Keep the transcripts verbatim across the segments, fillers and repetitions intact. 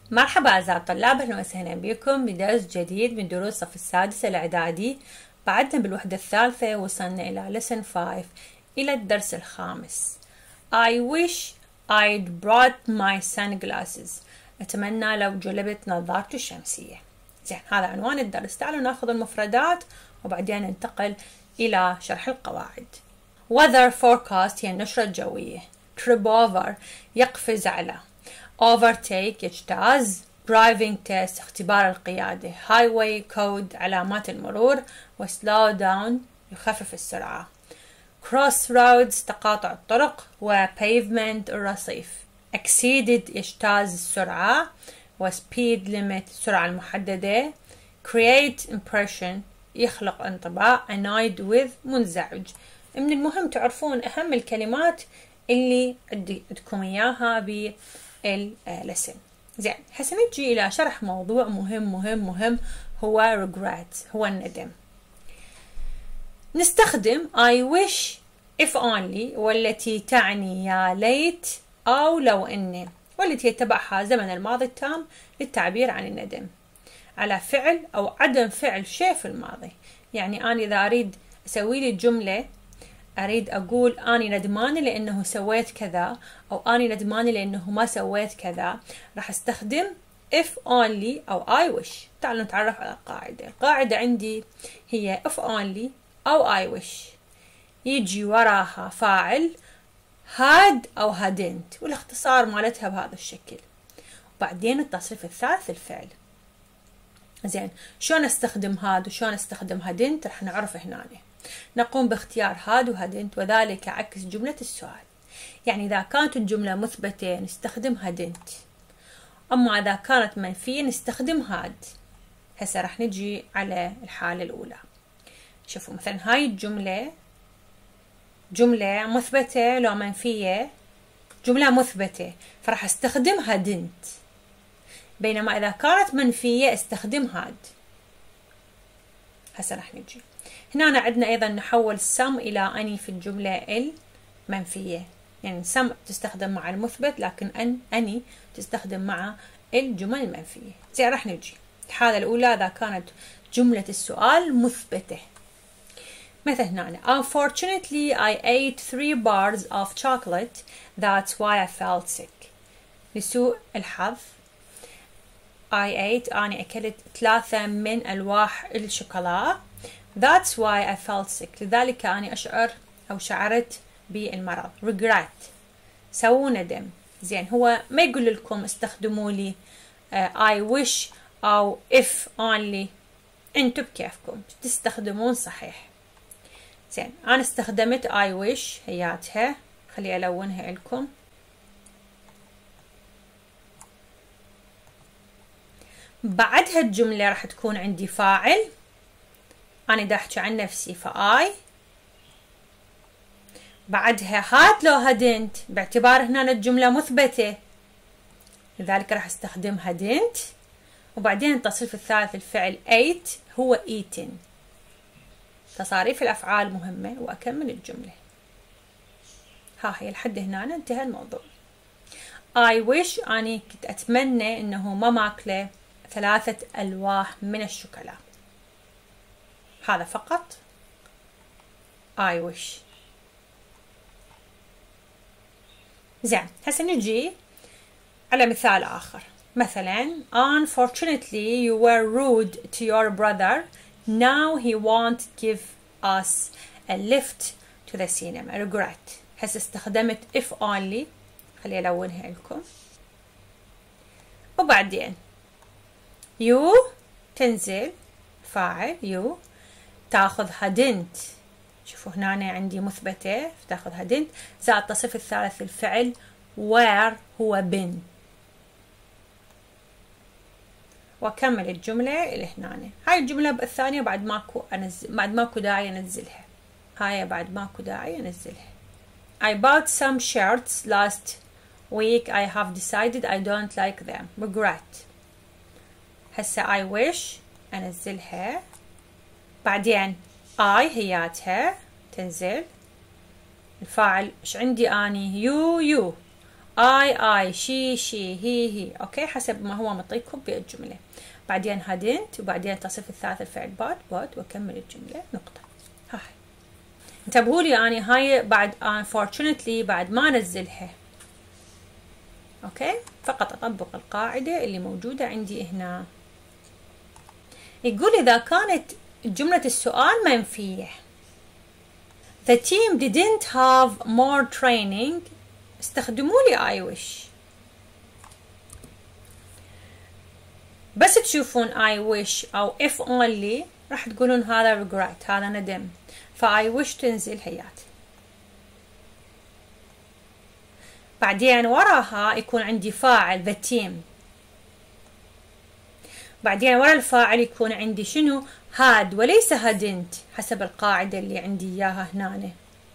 مرحبا أعزائي الطلاب، أهلا وسهلا بكم بدرس جديد من دروس الصف السادس الإعدادي. بعدنا بالوحدة الثالثة وصلنا إلى lesson five، إلى الدرس الخامس. I wish I'd brought my sunglasses. أتمنى لو جلبت نظارتي الشمسية. زين، هذا عنوان الدرس. تعالوا ناخذ المفردات وبعدين ننتقل إلى شرح القواعد. Weather forecast هي النشرة الجوية. Trip over يقفز على. Overtake يجتاز. Driving test اختبار القيادة. Highway code علامات المرور. و slow down يخفف السرعة. Crossroads تقاطع الطرق. و pavement الرصيف. Exceeded يجتاز السرعة. و speed limit السرعة المحددة. Create impression يخلق انطباع. Annoyed with منزعج. من المهم تعرفون أهم الكلمات اللي عندكم إياها باللسن. زين، هسه نجي إلى شرح موضوع مهم مهم مهم هو regret، هو الندم. نستخدم I wish if only والتي تعني يا ليت أو لو إني، والتي يتبعها زمن الماضي التام للتعبير عن الندم على فعل أو عدم فعل شيء في الماضي. يعني أنا إذا أريد أسوي لي جملة، أريد أقول أني ندمانة لأنه سويت كذا، أو أني ندمانة لأنه ما سويت كذا، راح أستخدم if only أو I wish. تعالوا نتعرف على القاعدة. القاعدة عندي هي if only أو I wish يجي وراها فاعل had أو hadn't، والاختصار مالتها بهذا الشكل، وبعدين التصريف الثالث الفعل. زين، شلون استخدم هاد وشلون استخدم hadn't راح نعرف هنا. نقوم باختيار هاد وهادنت، وذلك عكس جملة السؤال. يعني إذا كانت الجملة مثبتة نستخدم هادنت، أما إذا كانت منفية نستخدم هاد. هسه راح نجي على الحالة الأولى. شوفوا مثلا هاي الجملة جملة مثبتة لو منفية؟ جملة مثبتة، فراح استخدم هادنت. بينما إذا كانت منفية استخدم هاد. هسه راح نجي هنا عندنا أيضا نحول some إلى أني في الجملة المنفية. يعني some تستخدم مع المثبت، لكن أن أني تستخدم مع الجمل المنفية. زين، راح نجي الحالة الأولى إذا كانت جملة السؤال مثبتة. مثل هنا Unfortunately I ate three bars of chocolate. That's why I felt sick. لسوء الحظ I ate أنا أكلت ثلاثة من ألواح الشوكولا. That's why I felt sick. لذلك أنا أشعر أو شعرت بالمرض. Regret سووا ندم. زين، هو ما يقول لكم استخدموا لي uh, I wish أو if only، أنتم بكيفكم تستخدمون صحيح. زين، أنا استخدمت I wish هياتها، خلي ألونها لكم. بعدها الجملة راح تكون عندي فاعل. أنا دا أحكي عن نفسي فآي، بعدها هاد لو هادنت، باعتبار هنا الجملة مثبتة لذلك راح استخدم هادنت. وبعدين التصريف الثالث الفعل ate هو eaten. تصاريف الأفعال مهمة. وأكمل الجملة. ها هي لحد هنا انتهى الموضوع. I wish أني كنت أتمنى إنه ما ماكله ثلاثة ألواح من الشوكولا. هذا فقط I wish. زين، هسه نجي على مثال آخر. مثلا Unfortunately you were rude to your brother. Now he won't give us a lift to the cinema. Regret. هسه استخدمت if only، خلي ألونها لكم. وبعدين you تنزل فاعل you، تاخذ hadn't. شوفوا هنا عندي مثبتة فتاخذ hadn't زائد التصريف الثالث الفعل where هو been. واكمل الجملة الى هنا. هاي الجملة الثانية بعد ماكو انزل، بعد ماكو داعي انزلها. هاي بعد ماكو داعي انزلها. I bought some shirts last week. I have decided I don't like them. Regret. هسه I wish انزلها. بعدين I هياتها تنزل. الفاعل ايش عندي اني؟ يو يو I I she she he he. أوكي حسب ما هو مطيكم بالجملة. بعدين hadn't وبعدين التصريف الثالث الفعل bought bought وأكمل الجملة نقطة. هاي انتبهوا لي أنا هاي بعد unfortunately بعد ما نزلها. أوكي فقط أطبق القاعدة اللي موجودة عندي هنا. يقول إذا كانت جملة السؤال منفية the team didn't have more training استخدموا لي I wish. بس تشوفون I wish أو if only راح تقولون هذا regret هذا ندم. فا I wish تنزل هيات. بعدين وراها يكون عندي فاعل the team. بعدين ورا الفاعل يكون عندي شنو had وليس hadn't حسب القاعدة اللي عندي إياها هنا.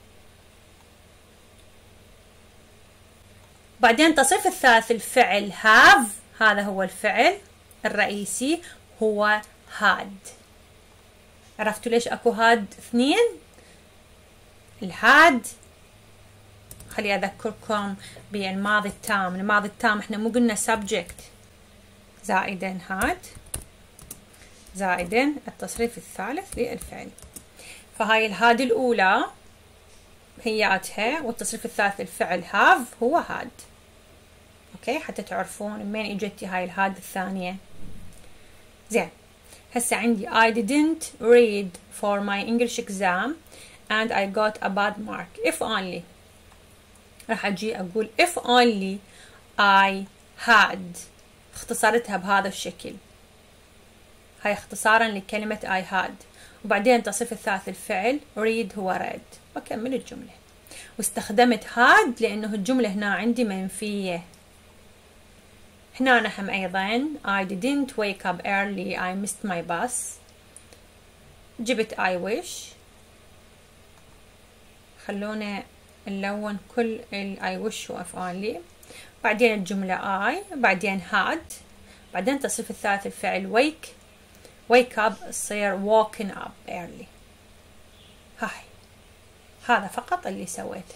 بعدين تصريف الثالث الفعل have هذا هو الفعل الرئيسي هو had. عرفتوا ليش اكو هاد اثنين؟ الهاد خلي اذكركم بالماضي التام. الماضي التام احنا مو قلنا subject زائدا هاد زائدا التصريف الثالث للفعل. فهاي الهاد الاولى هياتها والتصريف الثالث الفعل have هو هاد. اوكي حتى تعرفون من اجتي هاي الهاد الثانية. زين هسه عندي I didn't read for my English exam and I got a bad mark. if only راح اجي اقول if only I had اختصرتها بهذا الشكل. هاي اختصارا لكلمة I had. وبعدين التصريف الثالث الفعل read هو read. واكمل الجملة. واستخدمت had لانه الجملة هنا عندي منفية. هنا هم أيضا I didn't wake up early I missed my bus. جبت I wish. خلونا نلون كل ال I wish و if only. بعدين الجملة I بعدين had بعدين التصريف الثالث الفعل wake wake up تصير waking up early. هاي هذا فقط اللي سويته.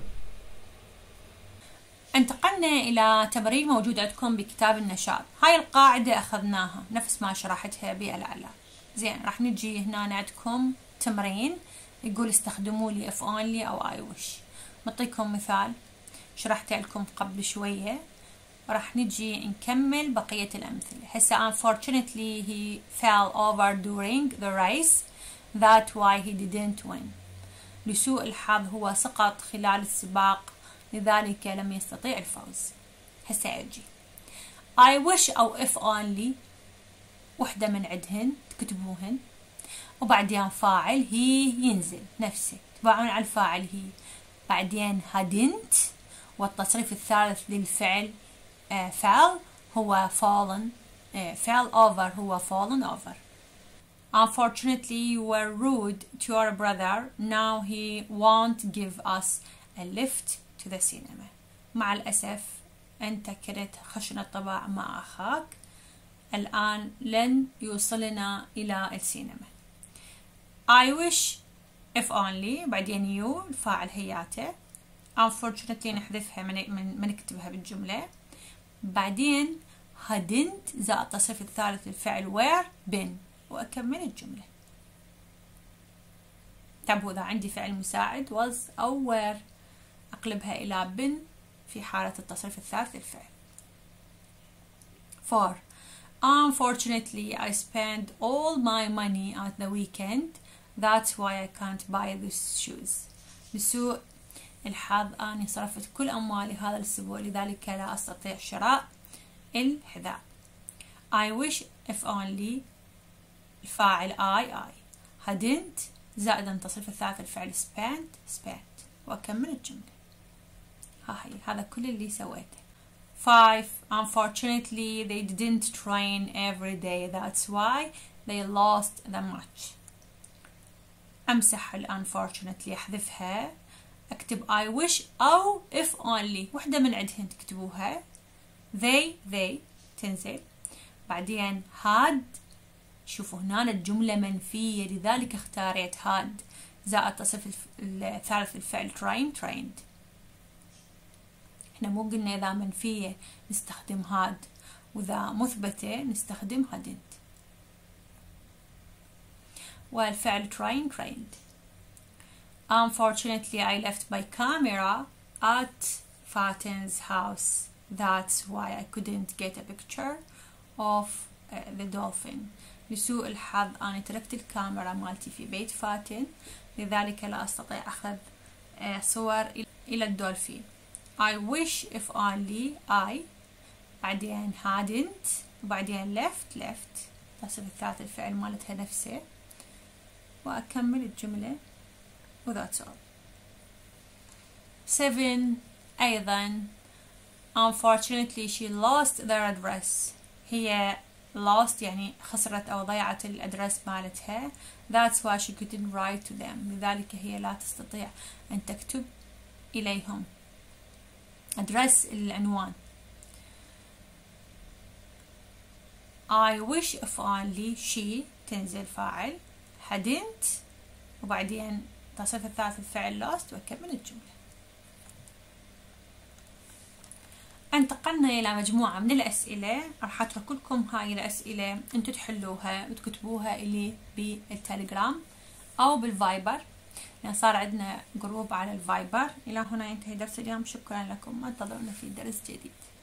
انتقلنا إلى تمرين موجود عندكم بكتاب النشاط. هاي القاعدة أخذناها نفس ما شرحتها بالأعلى. زين راح نجي هنا عندكم تمرين يقول استخدموا لي if only أو I wish. نعطيكم مثال شرحته لكم قبل شوية. راح نجي نكمل بقية الأمثلة. هسه unfortunately he fell over during the race that's why he didn't win. لسوء الحظ هو سقط خلال السباق لذلك لم يستطيع الفوز. هسه اجي I wish أو if only وحدة من عندهن تكتبوهن وبعدين فاعل هي ينزل نفسه تبعون على الفاعل هي. بعدين hadn't والتصريف الثالث للفعل uh, fell هو fallen uh, fell over هو fallen over. Unfortunately you were rude to your brother now he won't give us a lift to the cinema. مع الأسف أنت كنت خشن الطباع مع أخاك الآن لن يوصلنا إلى السينما. I wish if only بعدين you الفاعل هياته. unfortunately نحذفها من من نكتبها بالجملة. بعدين hadn't زائد التصريف الثالث الفعل were been وأكمل الجملة. انتبهوا إذا عندي فعل مساعد was أو were أقلبها إلى been في حالة التصريف الثالث الفعل. four Unfortunately I spent all my money at the weekend that's why I can't buy these shoes. لسوء الحظ أني صرفت كل أموالي هذا الأسبوع لذلك لا أستطيع شراء الحذاء. I wish if only الفاعل I I hadn't زائد التصريف الثالث الفعل spent spent وأكمل الجملة. هاي هذا كل اللي سويته. five Unfortunately they didn't train every day that's why they lost the match. أمسح ال unfortunately أحذفها أكتب I wish أو if only وحدة من عندهن تكتبوها. they they تنزل. بعدين had شوفوا هنا الجملة منفية لذلك اختاريت had زائد تصريف الثالث الفعل train trained. احنا مو قلنا إذا منفية نستخدم had وإذا مثبتة نستخدم hadn't. والفعل train trained. Unfortunately I left my camera at Fatin's house. That's why I couldn't get a picture of uh, the dolphin. لسوء الحظ أنا تركت الكاميرا مالتي في بيت فاتن، لذلك لا أستطيع أخذ uh, صور إلى الدولفين. I wish if only I بعدين hadn't وبعدين left left تصف الثالث الفعل مالتها نفسه، وأكمل الجملة و that's all. seven أيضا unfortunately she lost their address. هي lost يعني خسرت أو ضيعت الأدرس مالتها. that's why she couldn't write to them. لذلك هي لا تستطيع أن تكتب إليهم. address العنوان. I wish if only she تنزل فاعل hadn't وبعدين تصف الثالث الفعل lost وأكمل الجملة. انتقلنا إلى مجموعة من الأسئلة، راح أترك لكم هاي الأسئلة أنتوا تحلوها وتكتبوها إلي بالتليجرام أو بالفايبر، لأن صار عندنا جروب على الفايبر. إلى هنا ينتهي درس اليوم، شكرا لكم، انتظرونا في درس جديد.